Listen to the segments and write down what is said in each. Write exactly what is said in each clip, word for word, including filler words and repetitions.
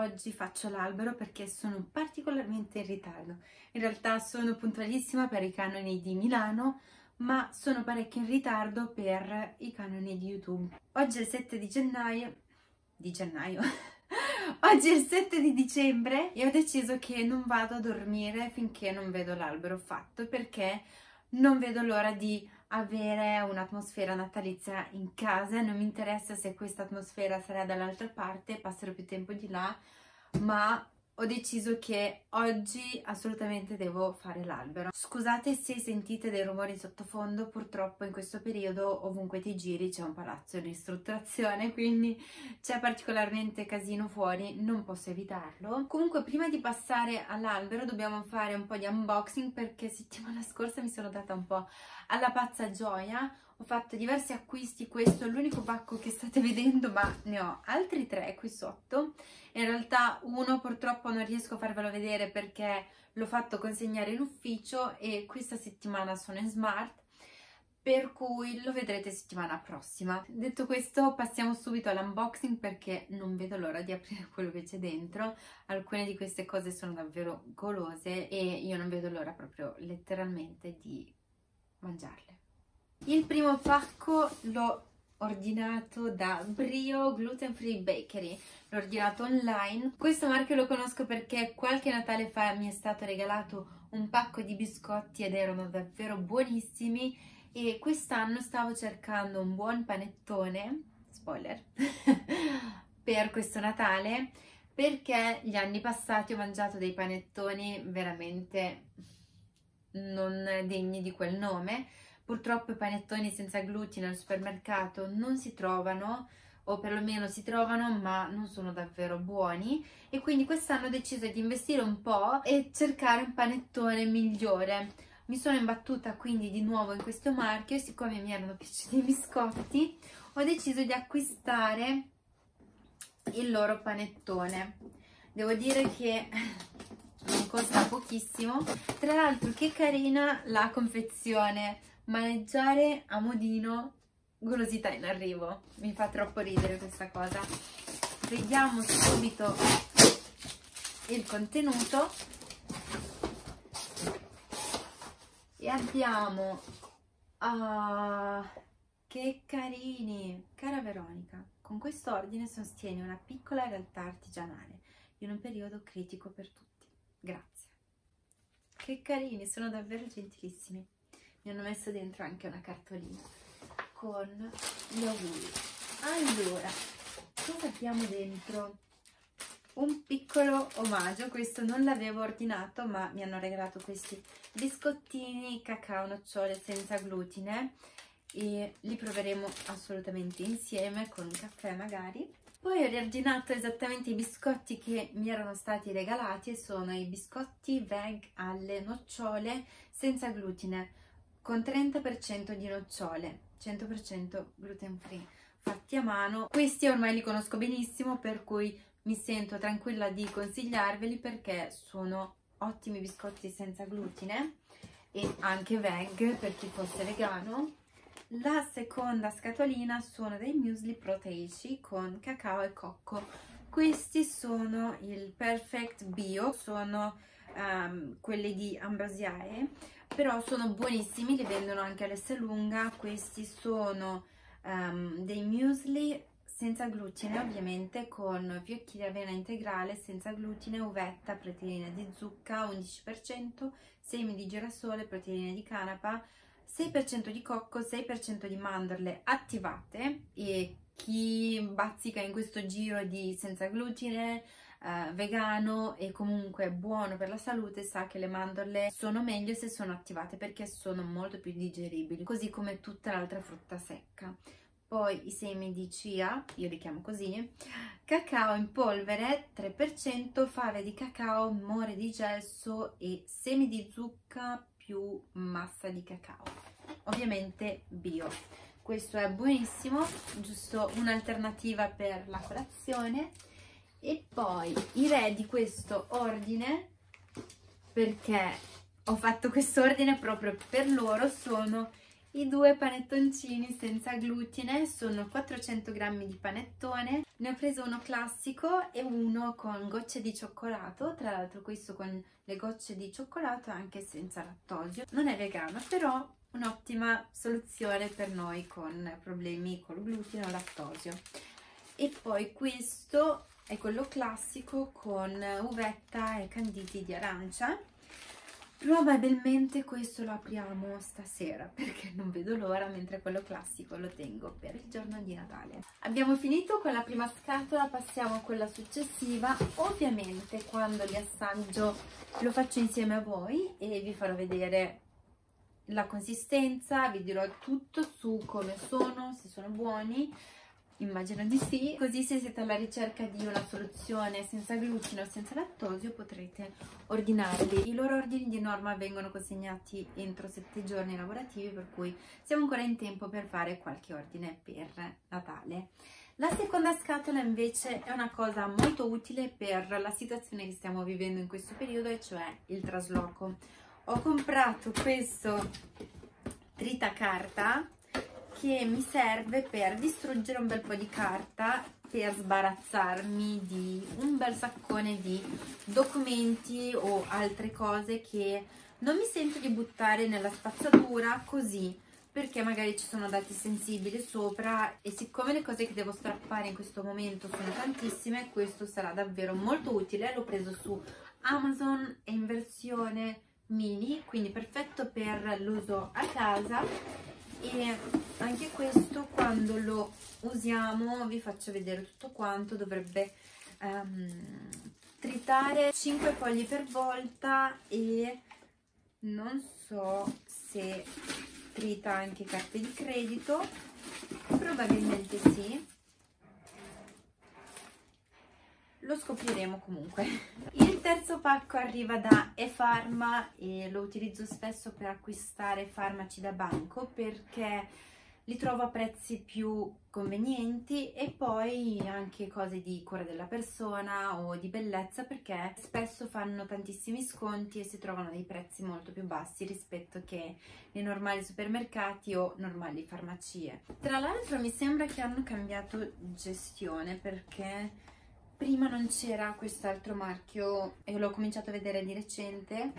oggi faccio l'albero perché sono particolarmente in ritardo. In realtà sono puntualissima per i canoni di Milano, ma sono parecchio in ritardo per i canoni di YouTube. Oggi è il sette di gennaio, di gennaio, oggi è il sette di dicembre e ho deciso che non vado a dormire finché non vedo l'albero fatto, perché non vedo l'ora di avere un'atmosfera natalizia in casa. Non mi interessa se questa atmosfera sarà dall'altra parte, passerò più tempo di là, ma ho deciso che oggi assolutamente devo fare l'albero. Scusate se sentite dei rumori in sottofondo, purtroppo in questo periodo ovunque ti giri c'è un palazzo in ristrutturazione, quindi c'è particolarmente casino fuori, non posso evitarlo. Comunque, prima di passare all'albero dobbiamo fare un po' di unboxing, perché settimana scorsa mi sono data un po' alla pazza gioia. Ho fatto diversi acquisti, questo è l'unico pacco che state vedendo, ma ne ho altri tre qui sotto. In realtà uno purtroppo non riesco a farvelo vedere perché l'ho fatto consegnare in ufficio e questa settimana sono in smart, per cui lo vedrete settimana prossima. Detto questo, passiamo subito all'unboxing perché non vedo l'ora di aprire quello che c'è dentro. Alcune di queste cose sono davvero golose e io non vedo l'ora proprio letteralmente di mangiarle. Il primo pacco l'ho ordinato da Brio Gluten Free Bakery, l'ho ordinato online. Questo marchio lo conosco perché qualche Natale fa mi è stato regalato un pacco di biscotti ed erano davvero buonissimi, e quest'anno stavo cercando un buon panettone, spoiler, per questo Natale, perché gli anni passati ho mangiato dei panettoni veramente non degni di quel nome. Purtroppo i panettoni senza glutine al supermercato non si trovano, o perlomeno si trovano ma non sono davvero buoni, e quindi quest'anno ho deciso di investire un po' e cercare un panettone migliore. Mi sono imbattuta quindi di nuovo in questo marchio e siccome mi erano piaciuti i biscotti ho deciso di acquistare il loro panettone. Devo dire che non costa pochissimo. Tra l'altro, che carina la confezione, maneggiare a modino, golosità in arrivo. Mi fa troppo ridere questa cosa. Vediamo subito il contenuto e abbiamo ah, che carini. Cara Veronica, con questo ordine sostieni una piccola realtà artigianale in un periodo critico per tutti. Grazie. Che carini, sono davvero gentilissimi. Mi hanno messo dentro anche una cartolina con gli auguri. Allora, cosa abbiamo dentro? Un piccolo omaggio. Questo non l'avevo ordinato, ma mi hanno regalato questi biscottini cacao nocciole senza glutine e li proveremo assolutamente insieme con un caffè magari. Poi ho riordinato esattamente i biscotti che mi erano stati regalati e sono i biscotti veg alle nocciole senza glutine, con trenta per cento di nocciole, cento per cento gluten free, fatti a mano. Questi ormai li conosco benissimo, per cui mi sento tranquilla di consigliarveli perché sono ottimi biscotti senza glutine e anche veg per chi fosse vegano. La seconda scatolina sono dei muesli proteici con cacao e cocco. Questi sono il Perfect Bio, sono um, quelli di Ambrosiae, però sono buonissimi, li vendono anche all'Esselunga. Questi sono um, dei muesli senza glutine, ovviamente, con fiocchi di avena integrale senza glutine, uvetta, proteine di zucca undici per cento, semi di girasole, proteine di canapa, sei per cento di cocco, sei per cento di mandorle attivate. E chi bazzica in questo giro di senza glutine, eh, vegano e comunque buono per la salute sa che le mandorle sono meglio se sono attivate perché sono molto più digeribili, così come tutta l'altra frutta secca. Poi i semi di chia, io li chiamo così, cacao in polvere tre per cento, fave di cacao, more di gesso e semi di zucca più massa di cacao, ovviamente bio. Questo è buonissimo, giusto un'alternativa per la colazione. E poi i re di questo ordine, perché ho fatto questo ordine proprio per loro, sono i due panettoncini senza glutine. Sono quattrocento grammi di panettone, ne ho preso uno classico e uno con gocce di cioccolato, tra l'altro questo con le gocce di cioccolato anche senza lattosio, non è vegano però un'ottima soluzione per noi con problemi col glutine o lattosio. E poi questo è quello classico con uvetta e canditi di arancia. Probabilmente questo lo apriamo stasera perché non vedo l'ora, mentre quello classico lo tengo per il giorno di Natale. Abbiamo finito con la prima scatola, passiamo a quella successiva. Ovviamente quando li assaggio lo faccio insieme a voi e vi farò vedere la consistenza, vi dirò tutto su come sono, se sono buoni. Immagino di sì, così se siete alla ricerca di una soluzione senza glutine o senza lattosio potrete ordinarli. I loro ordini di norma vengono consegnati entro sette giorni lavorativi, per cui siamo ancora in tempo per fare qualche ordine per Natale. La seconda scatola invece è una cosa molto utile per la situazione che stiamo vivendo in questo periodo, e cioè il trasloco. Ho comprato questo tritacarta che mi serve per distruggere un bel po' di carta, per sbarazzarmi di un bel saccone di documenti o altre cose che non mi sento di buttare nella spazzatura così, perché magari ci sono dati sensibili sopra, e siccome le cose che devo strappare in questo momento sono tantissime, questo sarà davvero molto utile. L'ho preso su Amazon, è in versione mini, quindi perfetto per l'uso a casa. E anche questo, quando lo usiamo, vi faccio vedere tutto quanto, dovrebbe um, tritare cinque fogli per volta, e non so se trita anche carte di credito, probabilmente sì, lo scopriremo comunque. Il terzo pacco arriva da ePharma e lo utilizzo spesso per acquistare farmaci da banco perché li trovo a prezzi più convenienti, e poi anche cose di cura della persona o di bellezza, perché spesso fanno tantissimi sconti e si trovano a dei prezzi molto più bassi rispetto che nei normali supermercati o normali farmacie. Tra l'altro mi sembra che hanno cambiato gestione, perché prima non c'era quest'altro marchio e l'ho cominciato a vedere di recente,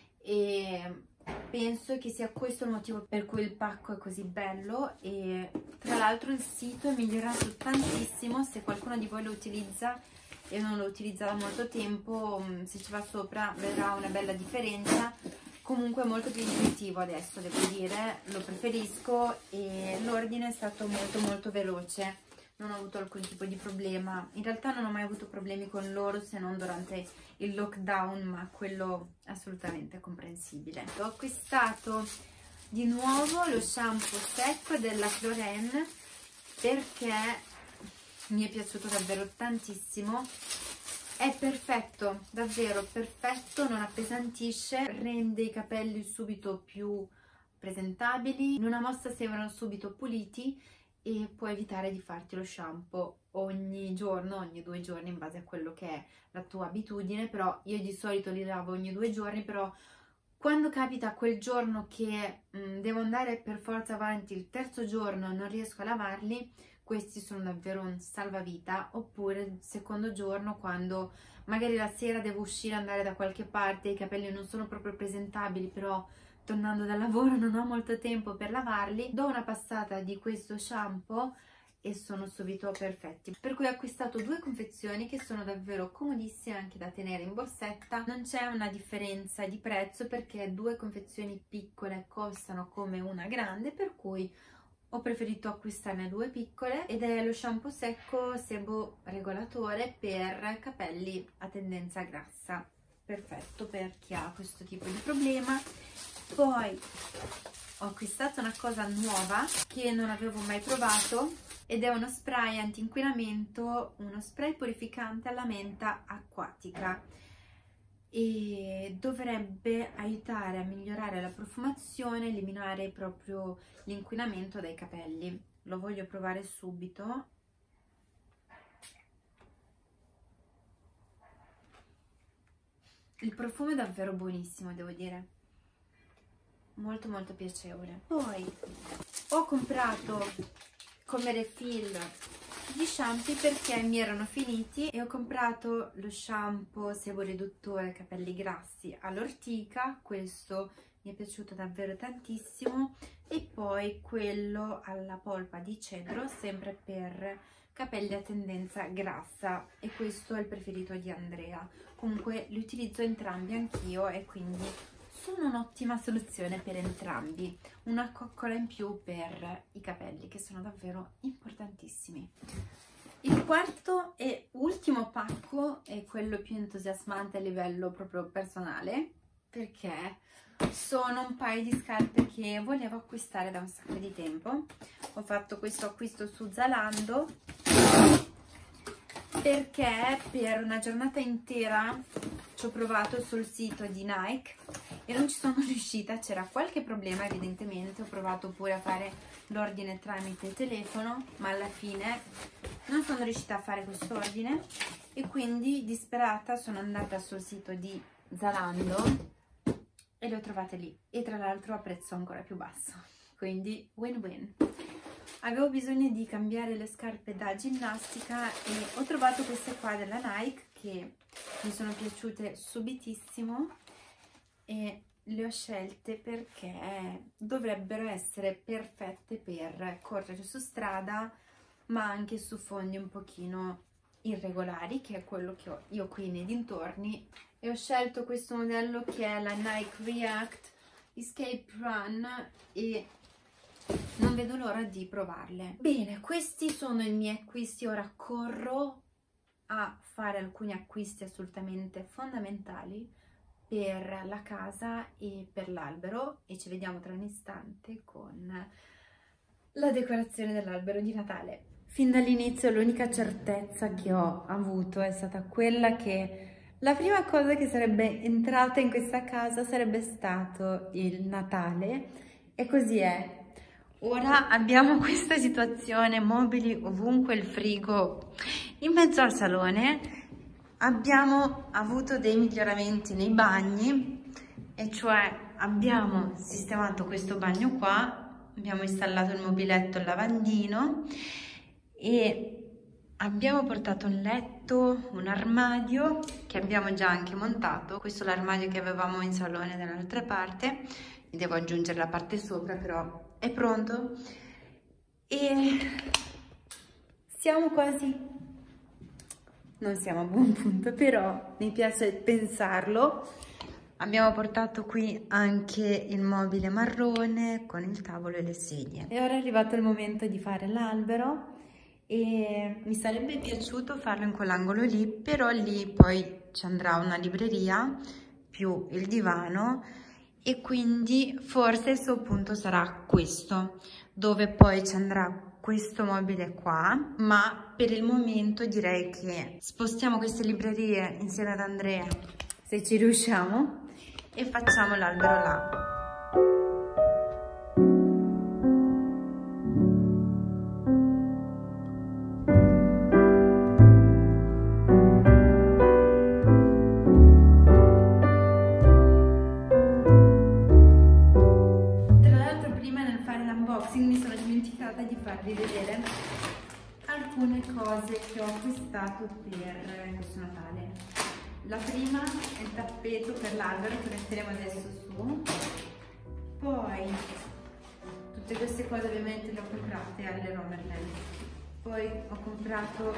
e penso che sia questo il motivo per cui il pacco è così bello. E tra l'altro il sito è migliorato tantissimo. Se qualcuno di voi lo utilizza e non lo utilizza da molto tempo, se ci va sopra vedrà una bella differenza. Comunque è molto più intuitivo adesso, devo dire, lo preferisco, e l'ordine è stato molto molto veloce. Non ho avuto alcun tipo di problema. In realtà non ho mai avuto problemi con loro, se non durante il lockdown, ma quello assolutamente comprensibile. Ho acquistato di nuovo lo shampoo secco della Clorène perché mi è piaciuto davvero tantissimo. È perfetto, davvero perfetto, non appesantisce, rende i capelli subito più presentabili, in una mossa sembrano subito puliti, e può evitare di farti lo shampoo ogni giorno, ogni due giorni, in base a quello che è la tua abitudine. Però io di solito li lavo ogni due giorni, però quando capita quel giorno che mh, devo andare per forza avanti il terzo giorno e non riesco a lavarli, questi sono davvero un salvavita. Oppure il secondo giorno, quando magari la sera devo uscire, andare da qualche parte, i capelli non sono proprio presentabili, però tornando dal lavoro non ho molto tempo per lavarli, do una passata di questo shampoo e sono subito perfetti. Per cui ho acquistato due confezioni che sono davvero comodissime anche da tenere in borsetta. Non c'è una differenza di prezzo perché due confezioni piccole costano come una grande, per cui ho preferito acquistarne due piccole, ed è lo shampoo secco sebo regolatore per capelli a tendenza grassa. Perfetto per chi ha questo tipo di problema. Poi ho acquistato una cosa nuova che non avevo mai provato, ed è uno spray anti-inquinamento, uno spray purificante alla menta acquatica, e dovrebbe aiutare a migliorare la profumazione, eliminare proprio l'inquinamento dai capelli. Lo voglio provare subito. Il profumo è davvero buonissimo, devo dire. molto molto piacevole. Poi ho comprato come refill gli shampoo perché mi erano finiti e ho comprato lo shampoo sebo riduttore capelli grassi all'ortica, questo mi è piaciuto davvero tantissimo, e poi quello alla polpa di cedro sempre per capelli a tendenza grassa, e questo è il preferito di Andrea. Comunque li utilizzo entrambi anch'io e quindi sono un'ottima soluzione per entrambi, una coccola in più per i capelli che sono davvero importantissimi. Il quarto e ultimo pacco è quello più entusiasmante a livello proprio personale, perché sono un paio di scarpe che volevo acquistare da un sacco di tempo. Ho fatto questo acquisto su Zalando perché per una giornata intera ci ho provato sul sito di Nike e non ci sono riuscita, c'era qualche problema evidentemente. Ho provato pure a fare l'ordine tramite telefono, ma alla fine non sono riuscita a fare questo ordine e quindi disperata sono andata sul sito di Zalando e le ho trovate lì, e tra l'altro a prezzo ancora più basso, quindi win-win. Avevo bisogno di cambiare le scarpe da ginnastica e ho trovato queste qua della Nike che mi sono piaciute subitissimo e le ho scelte perché dovrebbero essere perfette per correre su strada, ma anche su fondi un pochino irregolari, che è quello che ho io qui nei dintorni. E ho scelto questo modello che è la Nike React Escape Run e non vedo l'ora di provarle. Bene, questi sono i miei acquisti. Ora corro a fare alcuni acquisti assolutamente fondamentali per la casa e per l'albero e ci vediamo tra un istante con la decorazione dell'albero di Natale. Fin dall'inizio l'unica certezza che ho avuto è stata quella che la prima cosa che sarebbe entrata in questa casa sarebbe stato il Natale, e così è. Ora abbiamo questa situazione, mobili ovunque, il frigo in mezzo al salone. Abbiamo avuto dei miglioramenti nei bagni, e cioè abbiamo sistemato questo bagno qua, abbiamo installato il mobiletto, il lavandino, e abbiamo portato un letto, un armadio che abbiamo già anche montato. Questo è l'armadio che avevamo in salone dall'altra parte, mi devo aggiungere la parte sopra, però è pronto e siamo quasi, non siamo a buon punto, però mi piace pensarlo. Abbiamo portato qui anche il mobile marrone con il tavolo e le sedie. E ora è arrivato il momento di fare l'albero e mi sarebbe piaciuto farlo in quell'angolo lì, però lì poi ci andrà una libreria più il divano e quindi forse il suo punto sarà questo, dove poi ci andrà questo mobile qua, ma per il momento direi che spostiamo queste librerie insieme ad Andrea, se ci riusciamo, e facciamo l'albero là. Mi sono dimenticata di farvi vedere alcune cose che ho acquistato per questo Natale. La prima è il tappeto per l'albero che metteremo adesso su, poi tutte queste cose ovviamente le ho comprate alle Romerland. Poi ho comprato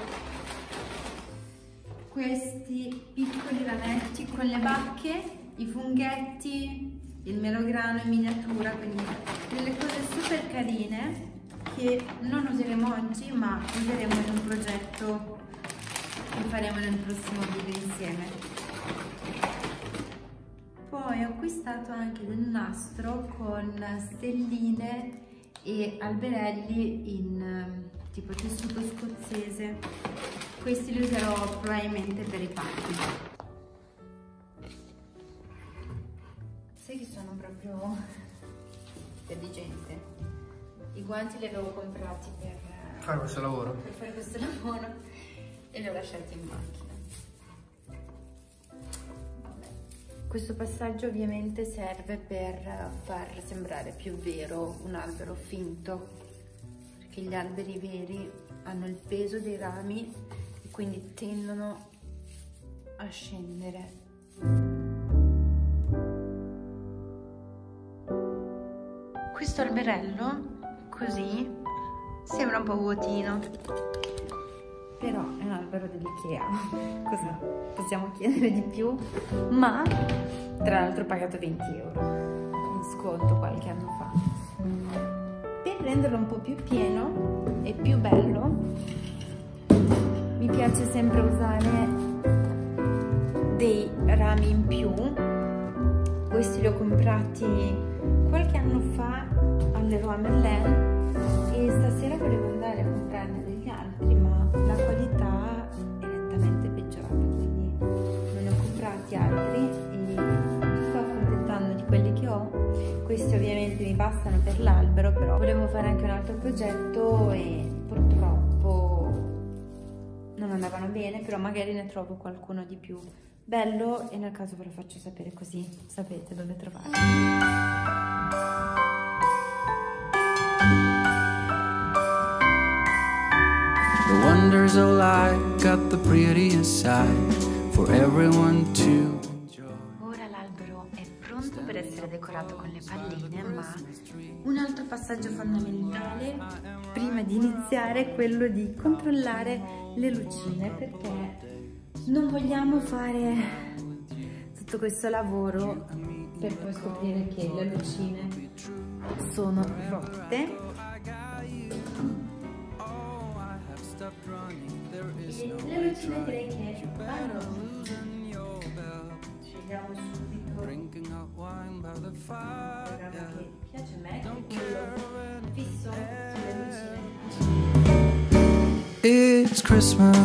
questi piccoli rametti con le bacche, i funghetti, il melograno in miniatura, quindi delle cose super carine che non useremo oggi ma useremo in un progetto che faremo nel prossimo video insieme. Poi ho acquistato anche del nastro con stelline e alberelli in tipo tessuto scozzese. Questi li userò probabilmente per i pacchi. Sai che sono proprio intelligente. I guanti li avevo comprati per fare questo lavoro. Per fare questo lavoro e li ho lasciati in macchina. Vabbè. Questo passaggio ovviamente serve per far sembrare più vero un albero finto, perché gli alberi veri hanno il peso dei rami e quindi tendono a scendere. Questo alberello, così, sembra un po' vuotino, però è un albero dell'Ikea. Cosa possiamo chiedere di più? Ma tra l'altro ho pagato venti euro in sconto qualche anno fa. Per renderlo un po' più pieno e più bello mi piace sempre usare dei rami in più. Questi li ho comprati qualche anno fa all'Leroy Merlin e stasera volevo andare a comprarne degli altri, ma la qualità è nettamente peggiorata, quindi non ne ho comprati altri e mi sto accontentando di quelli che ho. Questi ovviamente mi bastano per l'albero, però volevo fare anche un altro progetto e purtroppo non andavano bene, però magari ne trovo qualcuno di più bello e nel caso ve lo faccio sapere, così sapete dove trovarlo. The wonders of life got the prettiest side for everyone to enjoy. Ora l'albero è pronto per essere decorato con le palline, ma un altro passaggio fondamentale prima di iniziare è quello di controllare le lucine, perché non vogliamo fare tutto questo lavoro per poi scoprire che le lucine sono rotte. E le lucine direi che vanno. Scegliamo subito il programma che piace a me, che è quello fisso sulle lucine. It's Christmas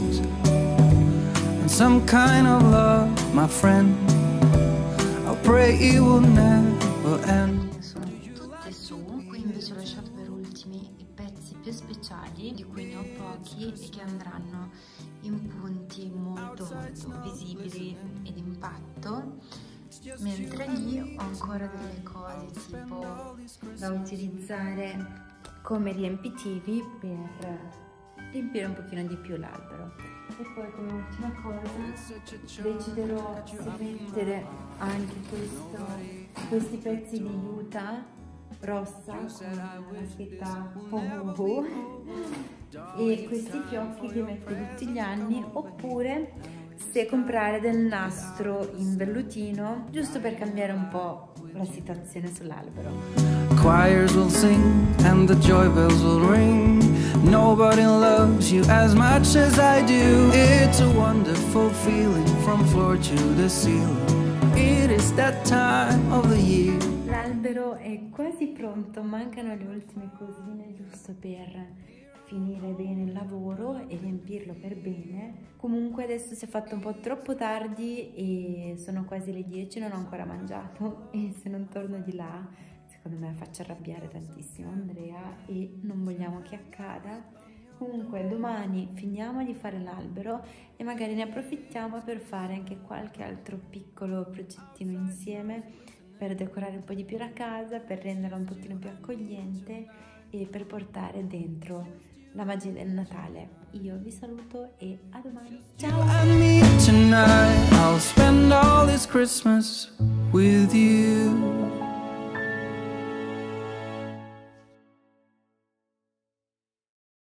and some kind of love, my friend. I pray it will never end. Sono tutte su, qui invece ho lasciato per ultimi i pezzi più speciali, di cui ne ho pochi e che andranno in punti molto molto visibili e d'impatto, mentre lì ho ancora delle cose tipo da utilizzare come riempitivi per riempire un pochino di più l'albero. E poi come ultima cosa deciderò se mettere anche questo, questi pezzi di juta rossa con la scritta oh oh oh e questi fiocchi che metto tutti gli anni, oppure se comprare del nastro in vellutino giusto per cambiare un po' la situazione sull'albero. Choirs will sing and the joy bells will ring. Nobody loves you as much as I do. It's a wonderful feeling from floor to the ceiling. It is that time of the year. L'albero è quasi pronto, mancano le ultime cosine giusto per finire bene il lavoro e riempirlo per bene. Comunque adesso si è fatto un po' troppo tardi e sono quasi le dieci, non ho ancora mangiato e se non torno di là secondo me faccio arrabbiare tantissimo Andrea e non vogliamo che accada. Comunque domani finiamo di fare l'albero e magari ne approfittiamo per fare anche qualche altro piccolo progettino insieme per decorare un po' di più la casa, per renderla un pochino più accogliente e per portare dentro la magia del Natale. Io vi saluto e a domani. Ciao! Tonight I'll spend all this Christmas with you.